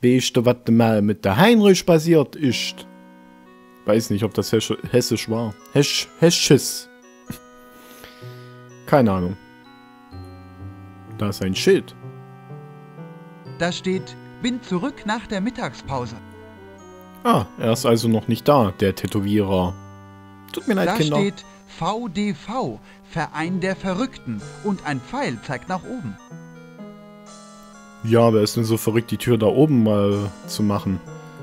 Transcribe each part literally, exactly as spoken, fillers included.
Weißt du, was mal mit der Heinrich passiert ist? Weiß nicht, ob das Hesch hessisch war. Hesch Hesches. Keine Ahnung. Da ist ein Schild. Da steht, bin zurück nach der Mittagspause. Ah, er ist also noch nicht da, der Tätowierer. Tut mir leid, Da Kinder. steht V D V, Verein der Verrückten, und ein Pfeil zeigt nach oben. Ja, wer ist denn so verrückt, die Tür da oben mal zu machen?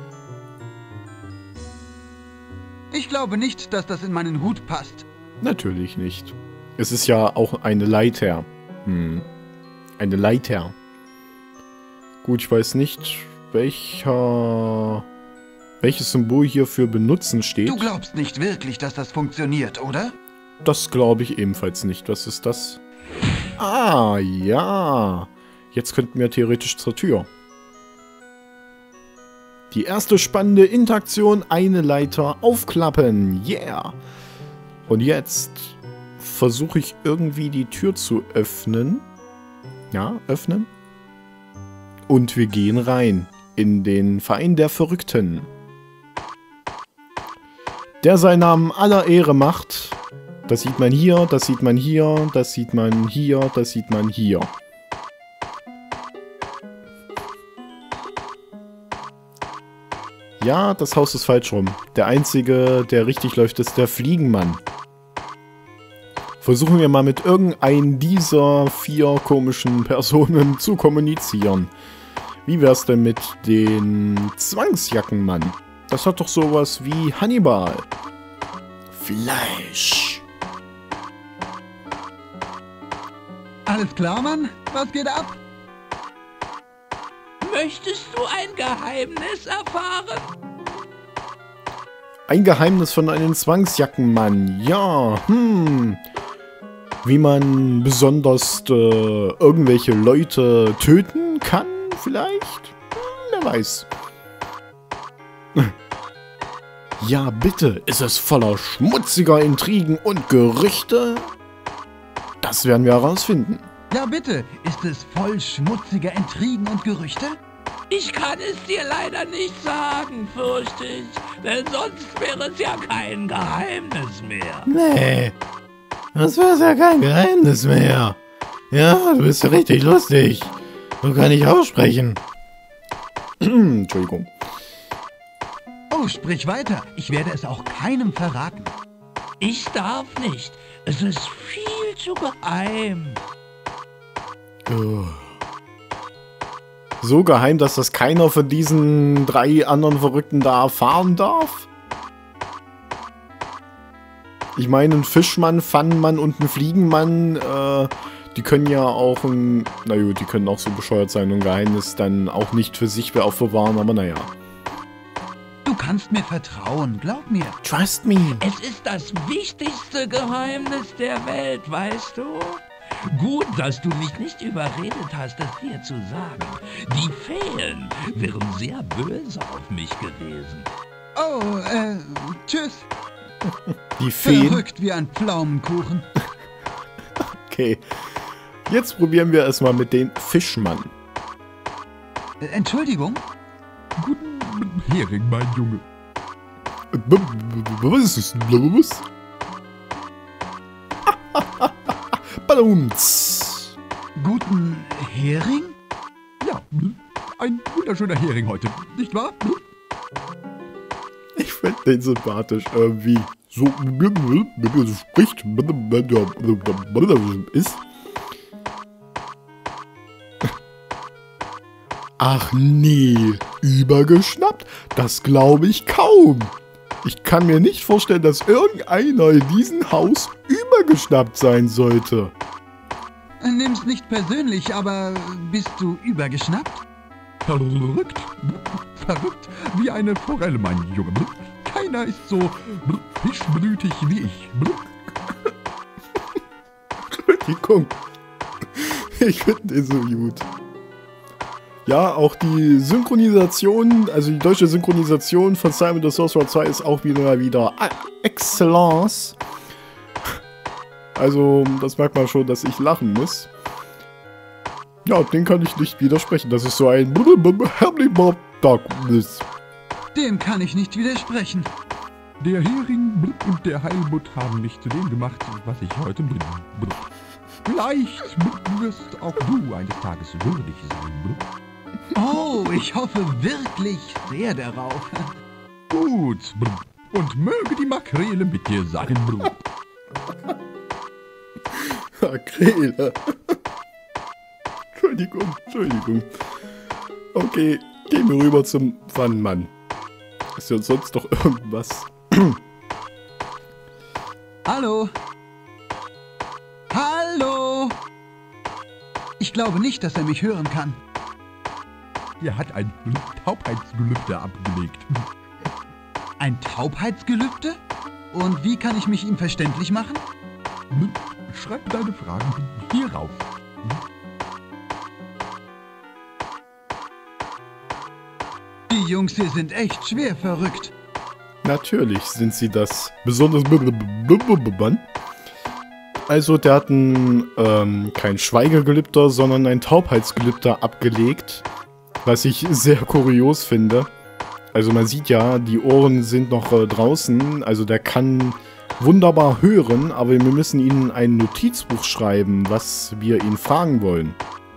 Ich glaube nicht, dass das in meinen Hut passt. Natürlich nicht. Es ist ja auch eine Leiter. Hm. Eine Leiter. Gut, ich weiß nicht, welcher... welches Symbol hier für benutzen steht. Du glaubst nicht wirklich, dass das funktioniert, oder? Das glaube ich ebenfalls nicht. Was ist das? Ah, ja. Jetzt könnten wir theoretisch zur Tür. Die erste spannende Interaktion, eine Leiter aufklappen. Yeah. Und jetzt versuche ich irgendwie die Tür zu öffnen. Ja, öffnen. Und wir gehen rein in den Verein der Verrückten. Der seinen Namen aller Ehre macht. Das sieht man hier, das sieht man hier, das sieht man hier, das sieht man hier. Ja, das Haus ist falsch rum. Der einzige, der richtig läuft, ist der Fliegenmann. Versuchen wir mal mit irgendeinem dieser vier komischen Personen zu kommunizieren. Wie wär's denn mit den Zwangsjackenmann? Das hat doch sowas wie Hannibal. Fleisch. Alles klar, Mann? Was geht ab? Möchtest du ein Geheimnis erfahren? Ein Geheimnis von einem Zwangsjackenmann. Ja, hm. Wie man besonders äh, irgendwelche Leute töten kann, vielleicht? Hm, wer weiß. Ja, bitte. Ist es voller schmutziger Intrigen und Gerüchte? Das werden wir herausfinden. Ja, bitte. Ist es voll schmutziger Intrigen und Gerüchte? Ich kann es dir leider nicht sagen, fürchte ich. Denn sonst wäre es ja kein Geheimnis mehr. Nee. Das wäre ja kein Geheimnis mehr. Ja, du bist ja richtig lustig. Du kannst nicht aussprechen. Entschuldigung. Oh, sprich weiter. Ich werde es auch keinem verraten. Ich darf nicht. Es ist viel zu geheim. So geheim, dass das keiner von diesen drei anderen Verrückten da erfahren darf? Ich meine, ein Fischmann, Pfannenmann und ein Fliegenmann, äh, die können ja auch ein... Na gut, die können auch so bescheuert sein und ein Geheimnis dann auch nicht für sich aufbewahren, aber naja. Du kannst mir vertrauen, glaub mir. Trust me. Es ist das wichtigste Geheimnis der Welt, weißt du? Gut, dass du mich nicht überredet hast, es dir zu sagen. Die Feen wären sehr böse auf mich gewesen. Oh, äh, tschüss. Die Feen. Verrückt wie ein Pflaumenkuchen. Okay. Jetzt probieren wir es mal mit dem Fischmann. Äh, Entschuldigung? Guten Hering, mein Junge. Was ist los? Ballons. Guten Hering? Ja, ein wunderschöner Hering heute, nicht wahr? Ich finde den sympathisch irgendwie. So, wenn er so spricht, ist. Ach nee, übergeschnappt? Das glaube ich kaum. Ich kann mir nicht vorstellen, dass irgendeiner in diesem Haus übergeschnappt sein sollte. Nimm's nicht persönlich, aber bist du übergeschnappt? Verrückt, verrückt wie eine Forelle, mein Junge. Keiner ist so fischblütig wie ich. Entschuldigung. Ich finde den so gut. Ja, auch die Synchronisation, also die deutsche Synchronisation von Simon the Sorcerer zwei ist auch wieder wieder Excellence. Also, das merkt man schon, dass ich lachen muss. Ja, den kann ich nicht widersprechen. Das ist so ein Douglas. Dem kann ich nicht widersprechen. Der Hering und der Heilbutt haben mich zu dem gemacht, was ich heute bin. Vielleicht wirst auch du eines Tages würdig sein. Oh, ich hoffe wirklich sehr darauf. Gut. Und möge die Makrele mit dir sein. Makrele. Entschuldigung, Entschuldigung. Okay, gehen wir rüber zum Pfannenmann. Ist ja sonst doch irgendwas. Hallo? Hallo? Ich glaube nicht, dass er mich hören kann. Er hat ein Taubheitsgelübde abgelegt. Ein Taubheitsgelübde? Und wie kann ich mich ihm verständlich machen? Schreib deine Fragen hier rauf. Die Jungs hier sind echt schwer verrückt. Natürlich sind sie das. Besonders Mann. Also der hat ein, ähm, kein Schweigegelübder, sondern ein Taubheitsgelübder abgelegt. Was ich sehr kurios finde. Also man sieht ja, die Ohren sind noch äh, draußen. Also der kann wunderbar hören, aber wir müssen ihnen ein Notizbuch schreiben, was wir ihn fragen wollen.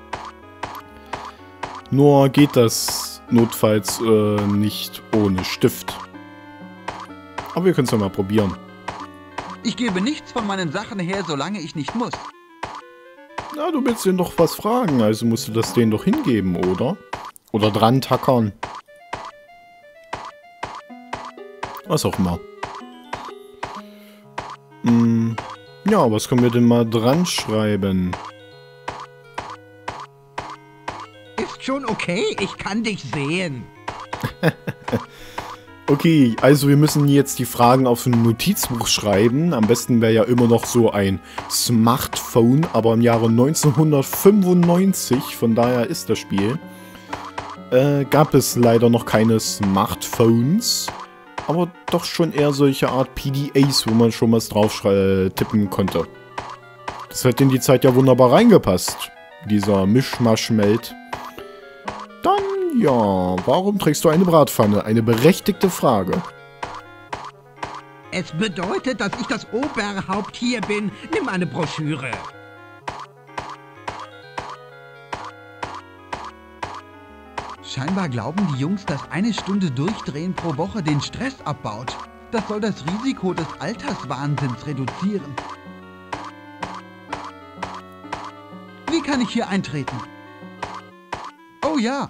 Nur geht das notfalls äh, nicht ohne Stift. Aber wir können es ja mal probieren. Ich gebe nichts von meinen Sachen her, solange ich nicht muss. Na, du willst ihn doch was fragen, also musst du das denen doch hingeben, oder? Oder dran tackern. Was auch immer. Hm, ja, was können wir denn mal dran schreiben? Ist schon okay, ich kann dich sehen. Okay, also wir müssen jetzt die Fragen auf ein Notizbuch schreiben. Am besten wäre ja immer noch so ein Smartphone, aber im Jahre neunzehnhundertfünfundneunzig, von daher ist das Spiel, äh, gab es leider noch keine Smartphones, aber doch schon eher solche Art P D As, wo man schon was drauf äh, tippen konnte. Das hat in die Zeit ja wunderbar reingepasst, dieser Mischmasch-Meld. Dann, ja, warum trägst du eine Bratpfanne? Eine berechtigte Frage. Es bedeutet, dass ich das Oberhaupt hier bin. Nimm eine Broschüre. Scheinbar glauben die Jungs, dass eine Stunde Durchdrehen pro Woche den Stress abbaut. Das soll das Risiko des Alterswahnsinns reduzieren. Wie kann ich hier eintreten? Oh ja.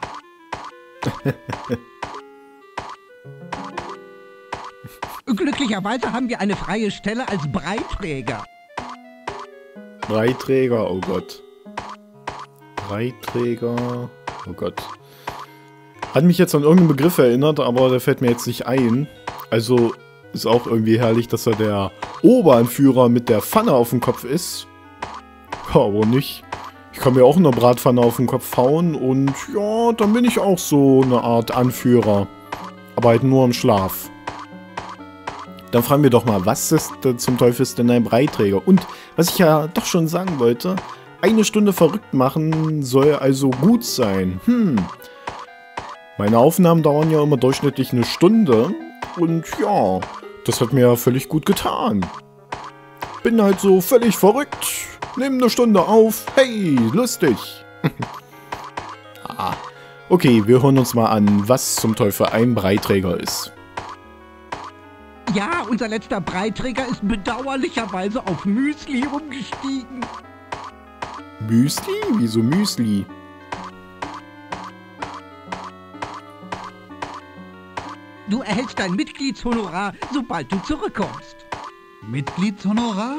Glücklicherweise haben wir eine freie Stelle als Breiträger. Breiträger, oh Gott. Breiträger, oh Gott. Hat mich jetzt an irgendeinen Begriff erinnert, aber der fällt mir jetzt nicht ein. Also ist auch irgendwie herrlich, dass er der Oberanführer mit der Pfanne auf dem Kopf ist. Ja, aber nicht. Ich kann mir auch eine Bratpfanne auf den Kopf hauen und ja, dann bin ich auch so eine Art Anführer. Aber halt nur im Schlaf. Dann fragen wir doch mal, was ist denn zum Teufel ist denn ein Breiträger? Und was ich ja doch schon sagen wollte, eine Stunde verrückt machen soll also gut sein. Hm. Meine Aufnahmen dauern ja immer durchschnittlich eine Stunde. Und ja, das hat mir ja völlig gut getan. Bin halt so völlig verrückt. Nimm eine Stunde auf. Hey, lustig. ah. Okay, wir hören uns mal an, was zum Teufel ein Breiträger ist. Ja, unser letzter Breiträger ist bedauerlicherweise auf Müsli umgestiegen. Müsli? Wieso Müsli? Du erhältst dein Mitgliedshonorar, sobald du zurückkommst. Mitgliedshonorar?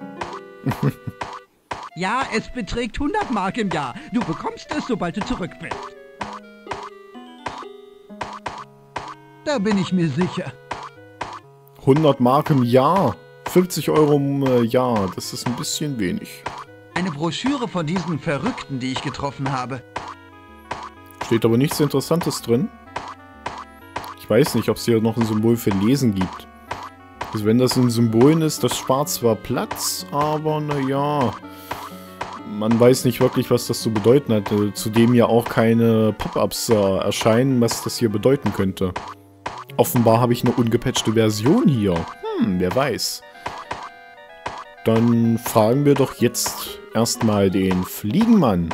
Ja, es beträgt hundert Mark im Jahr. Du bekommst es, sobald du zurück bist. Da bin ich mir sicher. hundert Mark im Jahr. fünfzig Euro im äh, Jahr. Das ist ein bisschen wenig. Eine Broschüre von diesen Verrückten, die ich getroffen habe. Steht aber nichts Interessantes drin. Ich weiß nicht, ob es hier noch ein Symbol für Lesen gibt. Also wenn das in Symbolen ist, das spart zwar Platz, aber naja. man weiß nicht wirklich, was das zu bedeuten hat. Zudem ja auch keine Pop-Ups äh, erscheinen, was das hier bedeuten könnte. Offenbar habe ich eine ungepatchte Version hier. Hm, wer weiß. Dann fragen wir doch jetzt erstmal den Fliegenmann.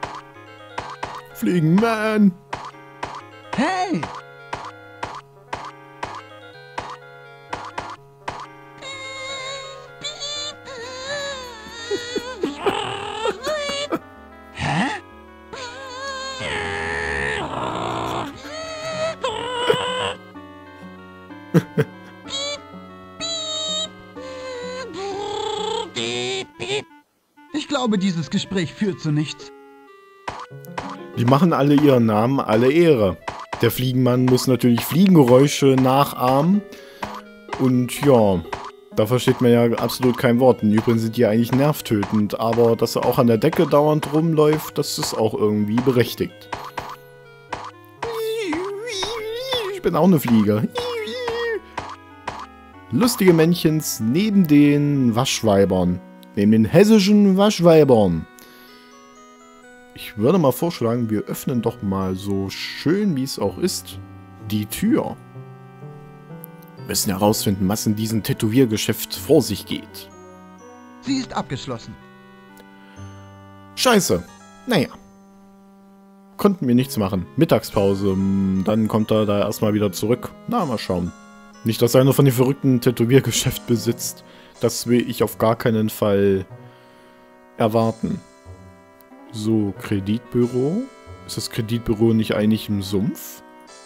Fliegenmann! Hey! Hä? Ich glaube, dieses Gespräch führt zu nichts. Die machen alle ihren Namen alle Ehre. Der Fliegenmann muss natürlich Fliegengeräusche nachahmen. Und ja, da versteht man ja absolut kein Wort. Im Übrigen sind die eigentlich nervtötend. Aber dass er auch an der Decke dauernd rumläuft, das ist auch irgendwie berechtigt. Ich bin auch eine Fliege. Lustige Männchens neben den Waschweibern. Neben den hessischen Waschweibern. Ich würde mal vorschlagen, wir öffnen doch mal so schön, wie es auch ist, die Tür. Wir müssen herausfinden, was in diesem Tätowiergeschäft vor sich geht. Sie ist abgeschlossen. Scheiße. Naja. Konnten wir nichts machen. Mittagspause. Dann kommt er da erstmal wieder zurück. Na, mal schauen. Nicht, dass einer von den verrückten Tätowiergeschäft besitzt. Das will ich auf gar keinen Fall erwarten. So, Kreditbüro. Ist das Kreditbüro nicht eigentlich im Sumpf?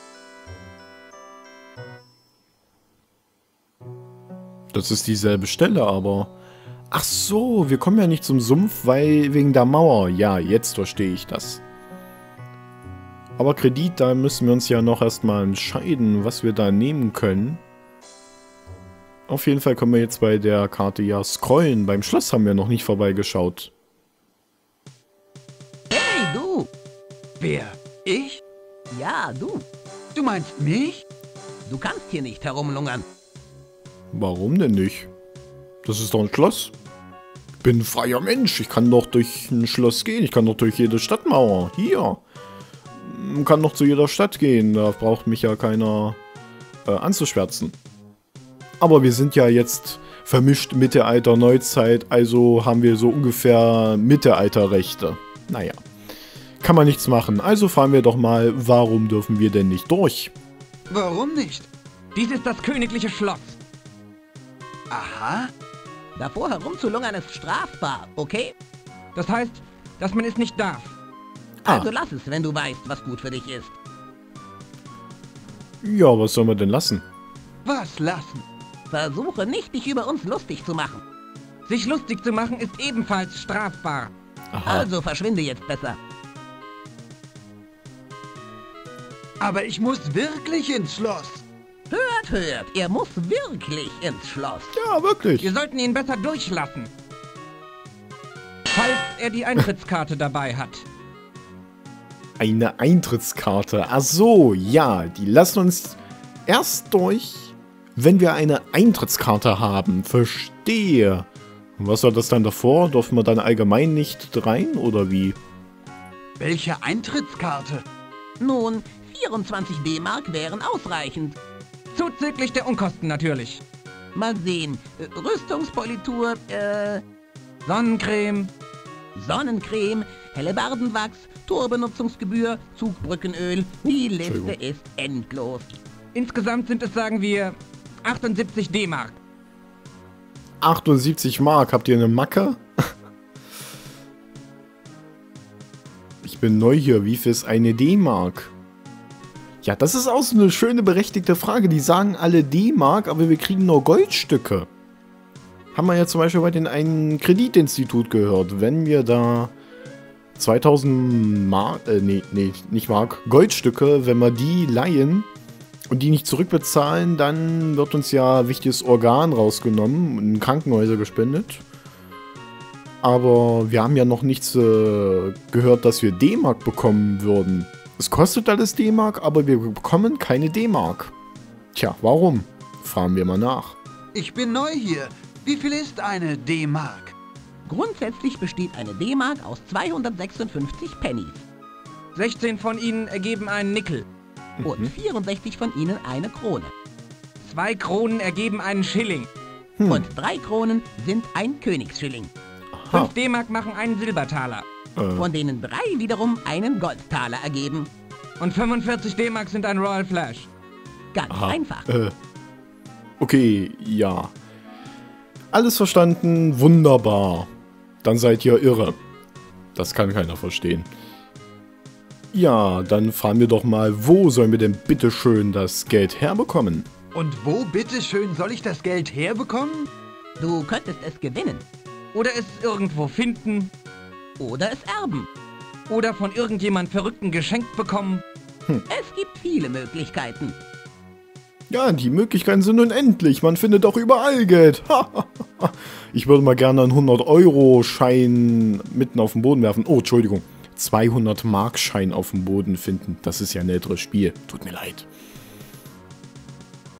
Das ist dieselbe Stelle, aber... Ach so, wir kommen ja nicht zum Sumpf, weil wegen der Mauer. Ja, jetzt verstehe ich das. Aber Kredit, da müssen wir uns ja noch erstmal entscheiden, was wir da nehmen können. Auf jeden Fall können wir jetzt bei der Karte ja scrollen. Beim Schloss haben wir noch nicht vorbeigeschaut. Hey, du! Wer? Ich? Ja, du. Du meinst mich? Du kannst hier nicht herumlungern. Warum denn nicht? Das ist doch ein Schloss. Ich bin ein freier Mensch. Ich kann doch durch ein Schloss gehen. Ich kann doch durch jede Stadtmauer. Hier. Man kann doch zu jeder Stadt gehen. Da braucht mich ja keiner äh, anzuschwärzen. Aber wir sind ja jetzt vermischt Mittelalter, Neuzeit. Also haben wir so ungefähr Mittelalterrechte. Naja. Kann man nichts machen. Also fragen wir doch mal, warum dürfen wir denn nicht durch? Warum nicht? Dies ist das königliche Schloss. Aha. Davor herumzulungern ist strafbar, okay? Das heißt, dass man es nicht darf. Ah. Also lass es, wenn du weißt, was gut für dich ist. Ja, was sollen wir denn lassen? Was lassen? Versuche nicht, dich über uns lustig zu machen. Sich lustig zu machen ist ebenfalls strafbar. Aha. Also verschwinde jetzt besser. Aber ich muss wirklich ins Schloss. Hört, hört, er muss wirklich ins Schloss. Ja, wirklich. Wir sollten ihn besser durchlassen. Falls er die Eintrittskarte dabei hat. Eine Eintrittskarte. Ach so, ja. Die lassen uns erst durch, wenn wir eine Eintrittskarte haben. Verstehe. Und was war das dann davor? Dürfen wir dann allgemein nicht rein, oder wie? Welche Eintrittskarte? Nun, vierundzwanzig D-Mark wären ausreichend. Zuzüglich der Unkosten natürlich. Mal sehen. Äh, Rüstungspolitur, äh, Sonnencreme. Sonnencreme, Hellebardenwachs, Torbenutzungsgebühr, Zugbrückenöl. Die Liste Entschuldigung. ist endlos. Insgesamt sind es, sagen wir, achtundsiebzig D-Mark. achtundsiebzig Mark. Habt ihr eine Macke? Ich bin neu hier. Wie viel ist eine D-Mark? Ja, das ist auch so eine schöne, berechtigte Frage. Die sagen alle D-Mark, aber wir kriegen nur Goldstücke. Haben wir ja zum Beispiel bei den einen Kreditinstitut gehört. Wenn wir da zweitausend Mark, äh, nee, nee, nicht Mark, Goldstücke, wenn wir die leihen und die nicht zurückbezahlen, dann wird uns ja wichtiges Organ rausgenommen und in Krankenhäuser gespendet. Aber wir haben ja noch nichts äh, gehört, dass wir D-Mark bekommen würden. Es kostet alles D-Mark, aber wir bekommen keine D-Mark. Tja, warum? Fragen wir mal nach. Ich bin neu hier. Wie viel ist eine D-Mark? Grundsätzlich besteht eine D-Mark aus zweihundertsechsundfünfzig Pennies. sechzehn von ihnen ergeben einen Nickel. Und vierundsechzig von ihnen eine Krone. Zwei Kronen ergeben einen Schilling. Hm. Und drei Kronen sind ein Königsschilling. Ha. Fünf D-Mark machen einen Silbertaler. Äh, Von denen drei wiederum einen Goldtaler ergeben. Und fünfundvierzig D-Mark sind ein Royal Flash. Ganz aha. einfach. Äh, okay, ja. Alles verstanden, wunderbar. Dann seid ihr irre. Das kann keiner verstehen. Ja, dann fragen wir doch mal, wo sollen wir denn bitteschön das Geld herbekommen? Und wo bitteschön soll ich das Geld herbekommen? Du könntest es gewinnen. Oder es irgendwo finden. Oder es erben. Oder von irgendjemand Verrückten geschenkt bekommen. Es gibt viele Möglichkeiten. Ja, die Möglichkeiten sind unendlich. Man findet auch überall Geld. Ich würde mal gerne einen hundert-Euro-Schein mitten auf den Boden werfen. Oh, Entschuldigung. zweihundert-Mark-Schein auf dem Boden finden. Das ist ja ein älteres Spiel. Tut mir leid.